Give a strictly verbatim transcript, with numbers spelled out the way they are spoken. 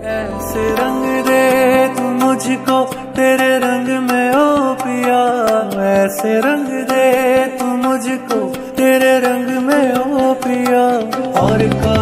ऐसे रंग दे तू मुझको तेरे रंग में ओ पिया, ऐसे रंग दे तू मुझको तेरे रंग में ओ पिया। और का